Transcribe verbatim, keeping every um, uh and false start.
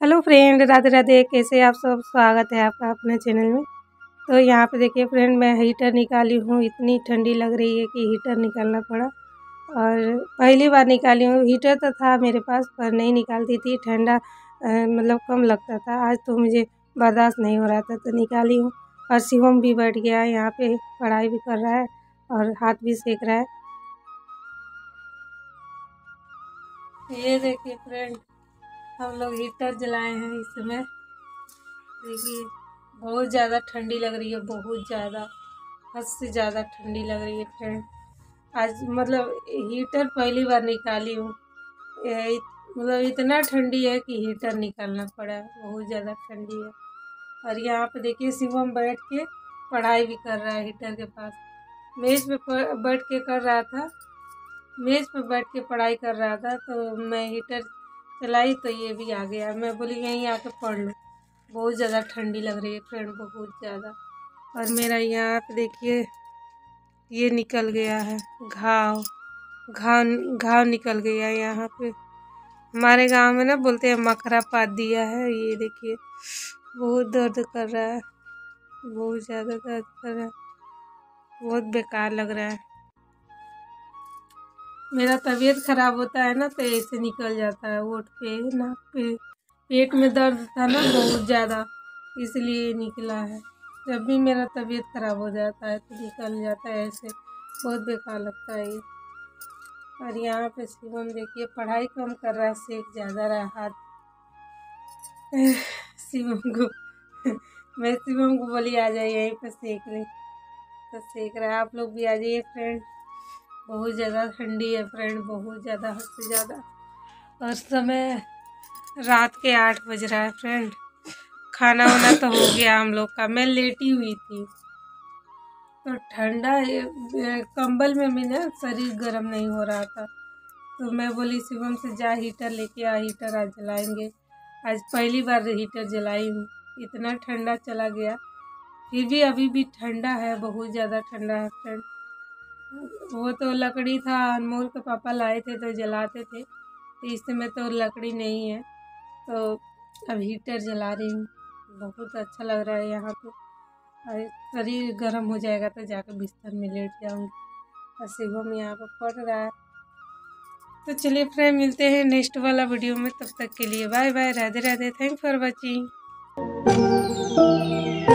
Hello friend, Radhe Radhe. कैसे आप सब? स्वागत है आपका अपने चैनल में। तो यहाँ पे देखिए फ्रेंड, मैं हीटर निकाली हूँ। इतनी ठंडी लग रही है कि हीटर निकालना पड़ा। और पहली बार निकाली हूँ। हीटर तो था मेरे पास पर नहीं निकालती थी, ठंडा मतलब कम लगता था। आज तो मुझे बर्दाश्त नहीं हो रहा था तो निकाली हूँ। और शिवम भी बैठ गया है यहाँ पे, पढ़ाई भी कर रहा है और हाथ भी सेक रहा है। ये देखिए फ्रेंड, हम लोग हीटर जलाए हैं इस समय। देखिए बहुत ज़्यादा ठंडी लग रही है, बहुत ज़्यादा, हद से ज़्यादा ठंडी लग रही है फ्रेंड। आज मतलब हीटर पहली बार निकाली हूँ। ये मतलब इतना ठंडी है कि हीटर निकालना पड़ा, बहुत ज़्यादा ठंडी है। और यहाँ पे देखिए शिवम बैठ के पढ़ाई भी कर रहा है हीटर के पास। मेज़ पे बैठ के कर रहा था, मेज़ पे बैठ के पढ़ाई कर रहा था। तो मैं हीटर चलाई तो ये भी आ गया। मैं बोली यहीं आके पढ़ लो। बहुत ज़्यादा ठंडी लग रही है फ्रेंड, बहुत ज़्यादा। और मेरा यहाँ पे देखिए ये निकल गया है घाव घाव घाव निकल गया है यहाँ पे। हमारे गांव में ना बोलते हैं मकरा पात दिया है। ये देखिए बहुत दर्द कर रहा है, बहुत ज़्यादा दर्द कर रहा है, बहुत बेकार लग रहा है। मेरा तबीयत ख़राब होता है ना तो ऐसे निकल जाता है, होठ पे, नाक पे। पेट में दर्द था ना बहुत ज़्यादा, इसलिए निकला है। जब भी मेरा तबीयत ख़राब हो जाता है तो निकल जाता है ऐसे, बहुत बेकार लगता है ये। और यहाँ पे शिवम देखिए पढ़ाई कम कर रहा है, सेक ज़्यादा रहा हाथ। शिवम को मैं शिवम को बोली आ जाए यहीं पर सेक ले, तो सेक रहा है। आप लोग भी आ जाइए फ्रेंड, बहुत ज़्यादा ठंडी है फ्रेंड, बहुत ज़्यादा, हद से ज़्यादा। और समय रात के आठ बज रहा है फ्रेंड। खाना वाना तो हो गया हम लोग का। मैं लेटी हुई थी तो ठंडा कंबल में भी ना शरीर गर्म नहीं हो रहा था। तो मैं बोली शिवम से जा हीटर लेके आ, हीटर आज जलाएंगे। आज पहली बार हीटर जलाई हूँ, इतना ठंडा चला गया। फिर भी अभी भी ठंडा है, बहुत ज़्यादा ठंडा है फ्रेंड। वो तो लकड़ी था, अनमोल के पापा लाए थे तो जलाते थे। तो इस समय तो लकड़ी नहीं है तो अब हीटर जला रही हूँ। बहुत अच्छा लग रहा है यहाँ पे। और शरीर गर्म हो जाएगा तो जाकर बिस्तर में लेट जाऊँगी। और शिवम यहाँ पर पढ़ रहा है। तो चलिए फ्रेंड, मिलते हैं नेक्स्ट वाला वीडियो में। तब तक के लिए bye bye, Radhe Radhe, thank for watching.